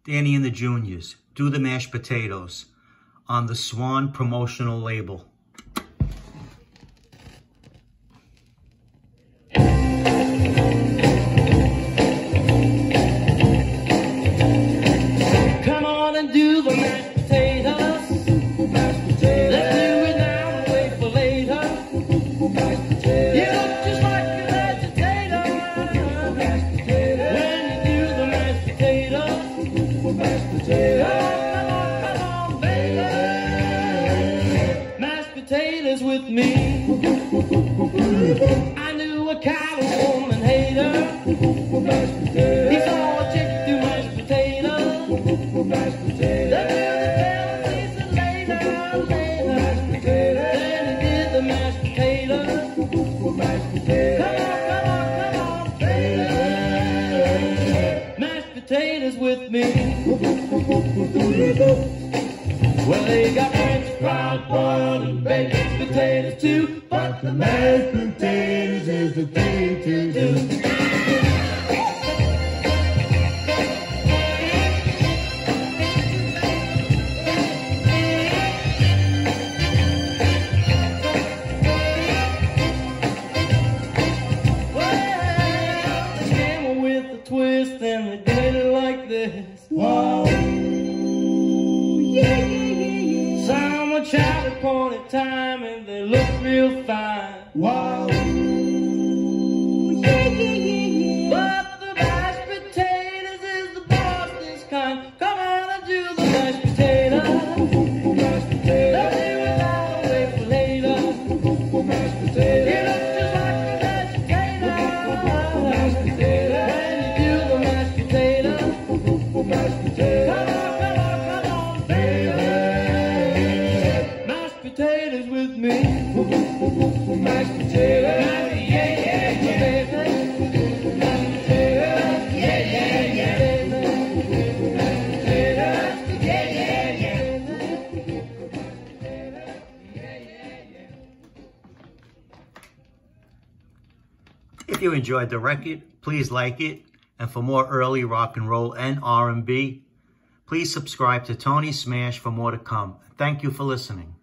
Danny and the Juniors, Do the Mashed Potatoes on the Swan promotional label. Come on and do the mashed potatoes. Mashed potatoes. Let's do it now and wait for later. Mashed potatoes. You look just like a mashed potato. Mashed potatoes. When you do the mashed potatoes. Mashed potatoes. Come on, baby. Mashed potatoes with me. I knew a Californian hater. Mashed potatoes. He saw a chick do mashed potatoes. Mashed potatoes. Then he said later. Mashed potatoes. Then he did the mashed potatoes. Mashed potatoes. Come on, baby. Mashed potatoes with me. Well, they got French fried, boiled, and baked potatoes too, but the mashed potatoes is the thing to do. Twist and they did it like this. Wow. Yeah, yeah, yeah, yeah. Someone shouted upon it time and they look real fine. Wow. Yeah, yeah, yeah, yeah. But the mashed potatoes is the Boston's kind. Come on and do the mashed potatoes. Mashed potatoes. Let's do it now and wait for later. Mashed potatoes. You look just like a mashed potato. Mashed potatoes. Mashed potatoes. Come on, baby. Mashed potatoes with me. Mashed potatoes. Yeah, yeah, yeah, baby. Mashed potatoes. Yeah, yeah, yeah. Mashed potatoes. Yeah, yeah, yeah. If you enjoyed the record, please like it. And for more early rock and roll and R&B, please subscribe to Tony Smash for more to come. Thank you for listening.